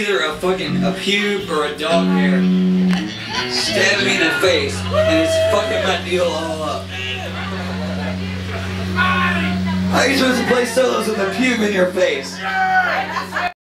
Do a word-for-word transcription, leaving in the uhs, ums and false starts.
either a fucking a pube or a dog hair stabbing me in the face, and it's fucking my deal all up. How are you supposed to play solos with a pube in your face?